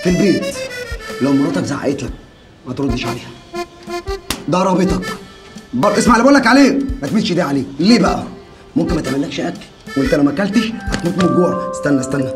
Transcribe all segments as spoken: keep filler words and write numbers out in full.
في البيت لو مراتك زعقت لك ما تردش عليها. ضربتك بر... اسمع اللي بقول لك عليه، ما تمدش ايديها عليه. ليه بقى؟ ممكن ما تعملكش اكل وانت لو ما اكلتش هتموت من الجوع. استنى استنى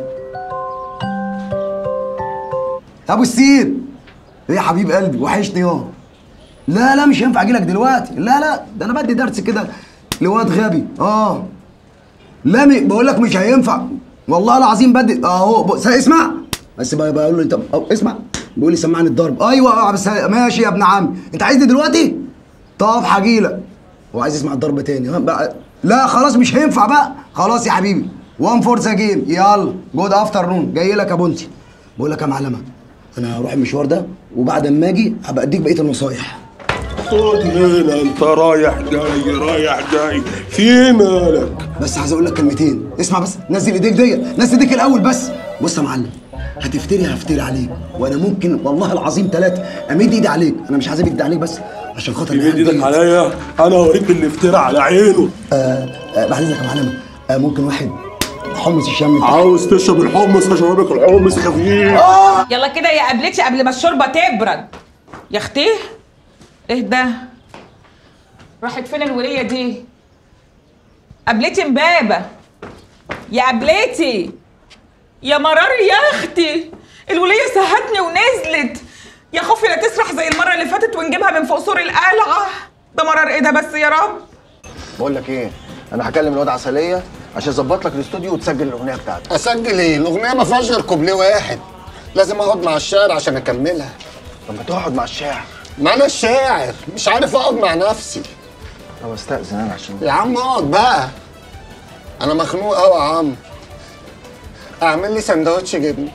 يا ابو السير. ايه يا حبيب قلبي وحشني يا. لا لا مش هينفع اجيلك دلوقتي. لا لا ده انا بدي درس كده لواد غبي. اه لا بقول لك مش هينفع والله العظيم. بدي اهو اسمع بس بقول له انت اسمع. بيقول لي سمعني الضرب. ايوه بس ماشي يا ابن عمي. انت عايزني دلوقتي؟ طب هجيلك. هو عايز يسمع الضرب تاني بقى. لا خلاص مش هينفع بقى. خلاص يا حبيبي وان فورزا جيم. يلا جود افتر نون جاي لك يا بونتي. بقول لك يا معلمه انا هروح المشوار ده وبعد ما اجي هبقى اديك بقيه النصايح. خد هنا انت رايح جاي رايح جاي في مالك؟ بس عايز اقول لك كلمتين. اسمع بس نزل ايديك دي. نزل ايديك الاول بس. بص يا معلم هتفتري هفتري عليك وانا ممكن والله العظيم ثلاثه امد ايدي عليك. انا مش عايز ايدي عليك بس عشان خاطر تمد ايدك عليا انا اوريك اللي افترى على عينه. آه آه بعد اذنك يا معلم آه ممكن واحد حمص الشام. عاوز تشرب الحمص هشربك الحمص خفيف. آه. يلا كده يا قبلتي قبل ما الشوربه تبرد. يا اختي ايه ده؟ راحت فين الوليه دي؟ قبلتي امبابه يا قبلتي يا مرار يا اختي. الوليه سهتني ونزلت. يا خوفي لا تسرح زي المره اللي فاتت ونجيبها من فوق سور القلعه. ده مرار ايه ده بس يا رب. بقول لك ايه، انا هكلم الواد عسليه عشان يظبط لك الاستوديو وتسجل الاغنيه بتاعتك. اسجل ايه؟ الاغنيه ما فيهاش غير كوبليه واحد. لازم اقعد مع الشاعر عشان اكملها. طب ما تقعد مع الشاعر. ما انا الشاعر مش عارف اقعد مع نفسي. طب استاذن انا عشان يا عم اقعد بقى. انا مخنوق قوي يا عم. اعمل لي سندوتش جبنه.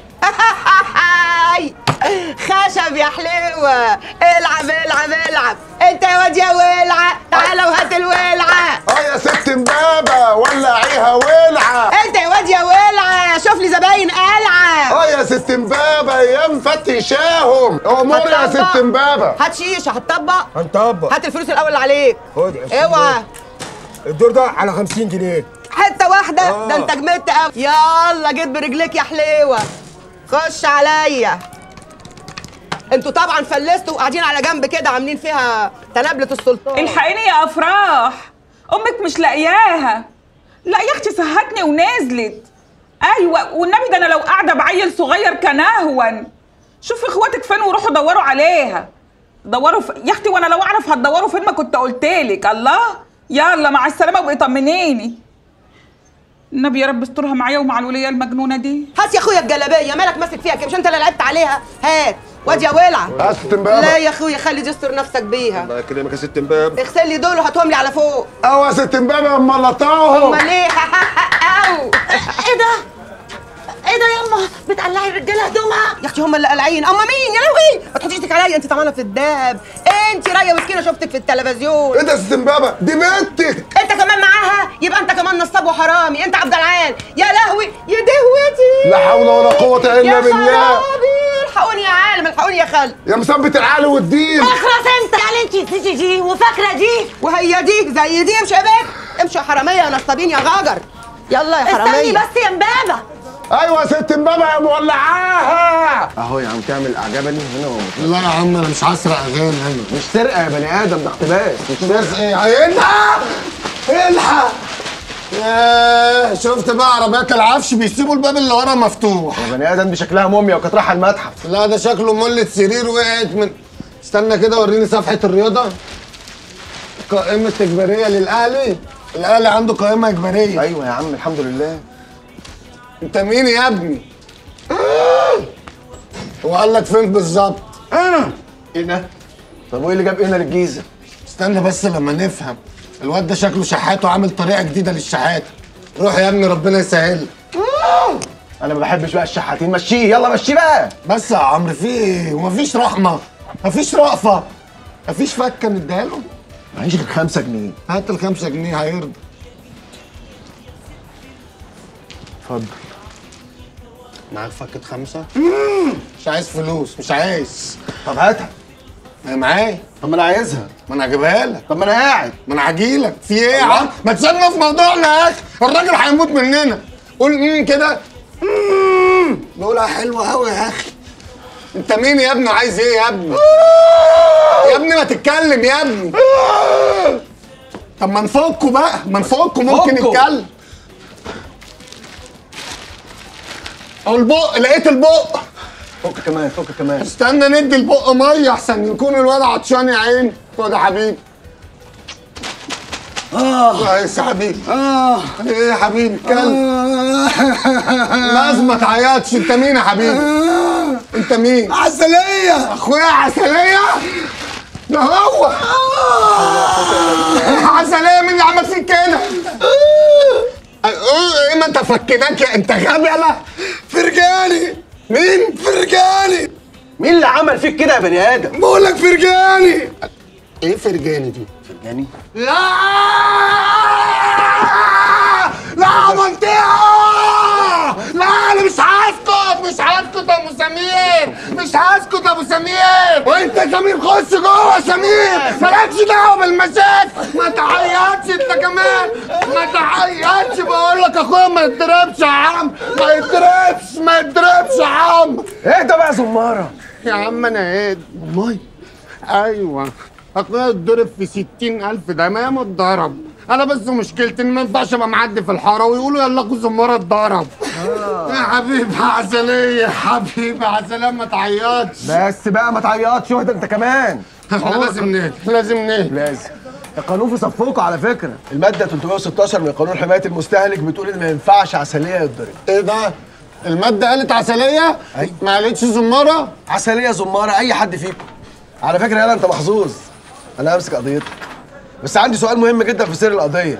خشب يا حلوه. العب العب العب انت يا واد يا ولعه. تعالى وهات الولعه. اه يا ست امبابه ولعيها ولعه. انت يا واد يا ولعه شوف لي زباين قلعه. اه يا ست امبابه يا مفتشاهم. امور يا ست امبابه. هات شيشه هتطبق. هنطبق. هات الفلوس الاول اللي عليك. خد اوعى. الدور ده على خمسين جنيه. حته واحده. آه. ده انت جمدت قوي. يلا جيت برجليك يا حليوه. خش عليا. انتوا طبعا فلستوا وقاعدين على جنب كده عاملين فيها تنابلة السلطان. الحقيني يا افراح امك مش لاقياها. لا يا اختي سهتني ونزلت. ايوه والنبي ده انا لو قاعده بعيل صغير كان اهون. شوفي اخواتك فين وروحوا دوروا عليها. دوروا ف... يا اختي وانا لو اعرف هتدوروا فين ما كنت قلتلك. الله يلا مع السلامه وابقي طمنيني. النبي يا رب استرها معايا ومع الوليه المجنونه دي. هات يا اخويا الجلابيه. مالك ماسك فيها كده؟ مش انت اللي لعبت عليها؟ هات. واد يا ولعه. هات ست امبابه. لا يا اخويا خلي دي استر نفسك بيها. الله يكرمك يا ست امبابه. اغسل لي دول وهاتهم لي على فوق. اه يا ست امبابه اما لطاهم. امال ايه؟ او ايه ده؟ ايه ده ياما؟ بتقلعي الرجاله هدومها؟ يا اختي هم اللي قلعين. اما مين يا لهوي؟ ما تحطيش ايدك عليا. انت طمعانه في الدهب. انت رايه مسكينه شفتك في التلفزيون. ايه ده يا ست امبابه؟ دي بنتك. انت كمان معاها؟ يبقى انت كمان نصاب وحرامي. انت عبد العال. يا لهوي يا دهوتي. لا حول ولا قوه الا بالله. يا خرابي. الحقوني يا عالم الحقوني يا خال. يا مثبت العقل والدين. اخرس انت. يعني انت نسيتي دي وفاكره دي. وهي دي زي دي. امشي يا بنت امشوا يا حراميه يا نصابين يا غجر. يلا يا حراميه. استني بس يا امبابه. ايوه يا ست امبابه يا مولعاها. اهو يا عم تعمل اعجابني هنا و... لا يا عم انا مش هسرق اغاني هنا. مش سرقه يا بني ادم ده اقتباس. مش بس ايه؟ الحق الحق. ياه شفت بقى عربيات العفش بيسيبوا الباب اللي ورا مفتوح. يا بني ادم دي شكلها موميا وكانت رايحه المتحف. لا ده شكله ملة سرير وقعت من. استنى كده وريني صفحه الرياضه. قائمه اجباريه للاهلي. الاهلي عنده قائمه اجباريه. ايوه يا عم الحمد لله. انت مين يا ابني؟ هو قال لك فين بالظبط؟ انا ايه ده؟ طب وايه اللي جاب هنا للجيزه؟ استنى بس لما نفهم. الواد ده شكله شحات وعامل طريقه جديده للشحات. روح يا ابني ربنا يسهل. انا ما بحبش بقى الشحاتين. مشيه يلا مشيه بقى. بس يا عمرو في ايه؟ ومفيش رحمه. مفيش رأفه. مفيش فكه نديها له. معيش غير خمسة جنيه. هات الخمسة جنيه هيرضى. اتفضل. معاك فكة خمسة؟ مش عايز فلوس مش عايز. طب هاتها. ما معايا. طب ما انا عايزها. ما انا هجيبها لك. طب ما انا قاعد. ما انا هجيلك. في ايه يا عم؟ ما تسيبنا في موضوعنا يا اخي. الراجل هيموت مننا. قول امم كده. امم بقولها حلوة قوي يا اخي. انت مين يا ابني وعايز ايه يا ابني؟ يا ابني ما تتكلم يا ابني. طب ما نفكوا بقى، ما نفكوا ممكن نتكلم. او البق، لقيت البق. فك كمان فك كمان. استنى ندي البق ميه احسن يكون الواد عطشان يا عيني. خد يا حبيبي. اه كويس يا حبيبي. اه ايه يا حبيبي اتكلم. لازم ما تعيطش. انت مين يا حبيبي؟ انت مين؟ عسلية. اخويا عسلية؟ ده هو. عسلية مين اللي عمل فيك كده؟ ايه ما انت فكناك يا انت غبي. يلا فرجاني. مين؟ فرجاني. مين اللي عمل فيك كده يا بني ادم؟ بقول لك فرجاني. ايه فرجاني دي؟ فرجاني؟ لا لا عملتيها. لا انا مش هسكت، مش هسكت يا ابو سمير، مش هسكت يا ابو سمير. وانت يا سمير خش جوه يا سمير، مالكش دعوه بالمشاكل. ما تعيطش انت كمان، ما تعيطش. بقول لك اخويا ما يتضربش يا عم، ما يتضربش ما يتضربش يا عم. اهدى بقى يا زماره. يا عم انا هادي والله. ايوه اخويا اتضرب في ستين ألف دمام اتضرب. انا بس مشكلتي ان ما ينفعش ابقى معدي في الحاره ويقولوا يلا اخو زماره اتضرب. يا حبيبي عسليه، حبيبي عسليه ما تعيطش. بس بقى ما تعيطش. واهدى انت كمان. احنا لازم نهدى، لازم نهدى. لازم. القانون في صفوكوا على فكره. الماده ثلاثمائة وستاشر من قانون حمايه المستهلك بتقول ان ما ينفعش عسليه يتضرب. ايه ده؟ الماده قالت عسليه؟ أيوة. ما قالتش زماره؟ عسليه زماره اي حد فيكم. على فكره يالا انت محظوظ. انا همسك قضيتك. بس عندي سؤال مهم جدا في سر القضيه.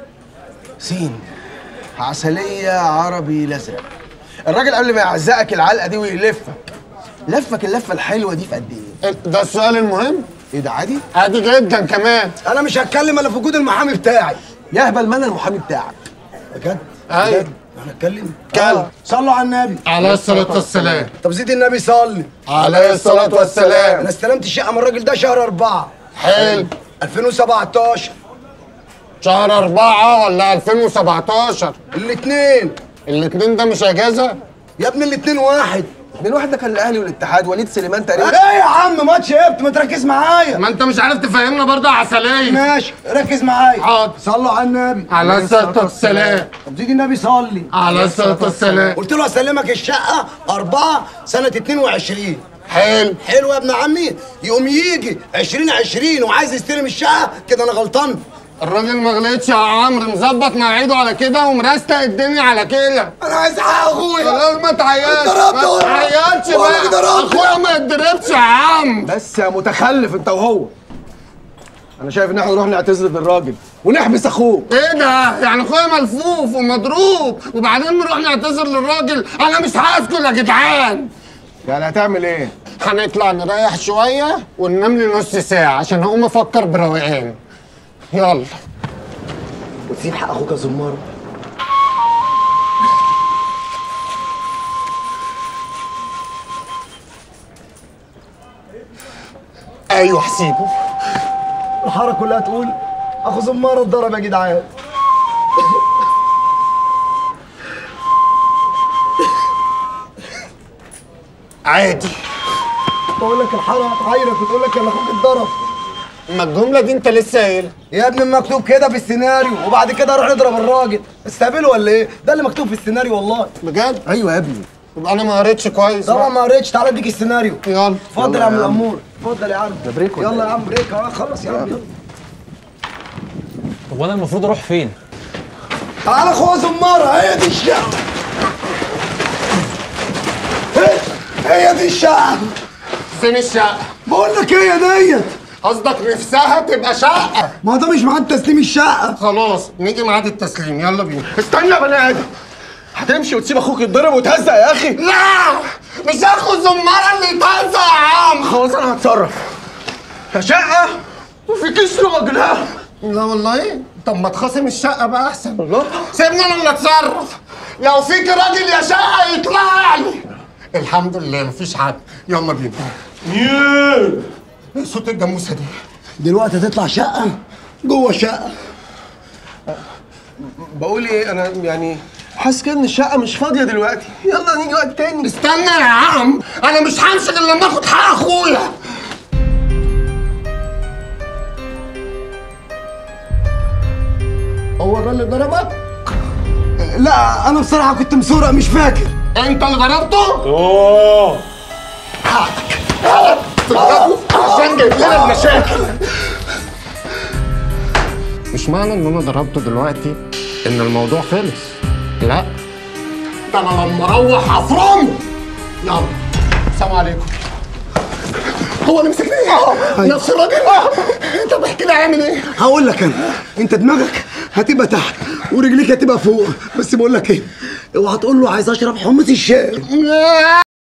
سين عسليه عربي الازرق. الراجل قبل ما يعزقك العلقه دي ويلفك لفك اللفه الحلوه دي في قد ايه؟ ده السؤال المهم؟ ايه ده عادي؟ عادي جدا كمان. انا مش هتكلم الا في وجود المحامي بتاعي. يهبل ما انا المحامي بتاعك. بجد؟ ايوه هنتكلم؟ كلب. صلوا على النبي عليه الصلاه والسلام. طب زيد النبي صلي. عليه الصلاه والسلام. انا استلمت الشقه من الراجل ده شهر أربعة حلو. ألفين وسبعتاشر. شهر أربعة ولا ألفين وسبعتاشر؟ الاثنين. الاتنين ده مش اجازه؟ يا ابني الاثنين واحد. من واحد ده كان الاهلي والاتحاد وليد سليمان تقريبا. ايه يا عم ماتش هبت، ما تركز معايا. ما انت مش عارف تفهمنا برضه يا عسليه. ماشي ركز معايا. حاضر. صلوا على النبي. على الصلاه والسلام. طب زيد النبي صلي. على الصلاه والسلام. قلت له اسلمك الشقه أربعة سنه اتنين وعشرين. حلو. حلو يا ابن عمي. يقوم يجي عشرين عشرين وعايز يستلم الشقه كده، انا غلطان؟ الراجل ما غلطش يا عمرو، مظبط مواعيده على كده ومرستق الدنيا على كده. انا عايز حق اخويا. خلاص ما تعيطش، ما تعيطش بقى. اخويا ما يتضربش يا عم. بس يا متخلف انت وهو. انا شايف ان احنا نروح نعتذر للراجل ونحبس اخوه. ايه ده؟ يعني اخويا ملفوف ومضروب وبعدين نروح نعتذر للراجل؟ انا مش هسكت يا جدعان. يعني هتعمل ايه؟ هنطلع نريح شويه وننام لي نص ساعه عشان هقوم افكر بروقان. يلا. وتسيب حق اخوك يا زمار. ايوه حسيبه. الحاره كلها تقول اخو زمار اتضرب يا جدعان. عادي. بقول لك الحاره هتعايرك وتقول لك ان اخوك اتضرب. ما الجمله دي انت لسه قايلها يا ابني مكتوب كده في السيناريو، وبعد كده نروح نضرب الراجل. استقبلوا ولا ايه؟ ده اللي مكتوب في السيناريو والله. بجد؟ ايوه يا ابني. يبقى انا ما قريتش كويس. طبعا ما قريتش. تعالى اديك السيناريو. يلا. اتفضل يا عم الامور. اتفضل يا عم. ده بريك ولا يلا إيه؟ يا عم بريك. اه خلص يا عم يلا. هو انا المفروض اروح فين؟ تعالى اخويا زماره. هي دي الشقه. هي- هي دي الشقه. فين الشقه؟ بقول لك هي ديت. قصدك نفسها تبقى شقه؟ ما هو ده مش ميعاد تسليم الشقه. خلاص نيجي ميعاد التسليم. يلا بينا. استنى يا بني ادم. هتمشي وتسيب اخوك يتضرب ويتهزق يا اخي؟ لا مش اخو الزماره اللي يتهزق يا عم. خلاص انا هتصرف. يا شقه وفي كيس راجل. ها؟ لا والله. طب ما تخاصم الشقه بقى احسن. الله. سيبني انا اللي اتصرف. لو فيك راجل يا شقه يطلع لي. الحمد لله مفيش حد. يلا بينا. مين؟ ايه صوت الجاموسه دي؟ دلوقتي هتطلع شقه جوه شقه. بقول ايه انا يعني حاسس كده ان الشقه مش فاضيه دلوقتي. يلا نيجي وقت تاني. استنى يا عم، انا مش همشي غير لما اخد حق اخويا. هو ده اللي ضربك؟ لا انا بصراحه كنت مسورق مش فاكر. انت اللي ضربته؟ اوه تضربه عشان جايب لنا المشاكل. مش معنى ان انا ضربته دلوقتي ان الموضوع خلص، لا ده انا لما اروح هفرمه. يلا السلام عليكم. هو اللي مسكني نفس الراجل. طب احكي لي هيعمل ايه؟ هقول لك انا، انت دماغك هتبقى تحت ورجليك هتبقى فوق، بس بقول لك ايه، اوعى تقول له عايز اشرب حمص الشاي.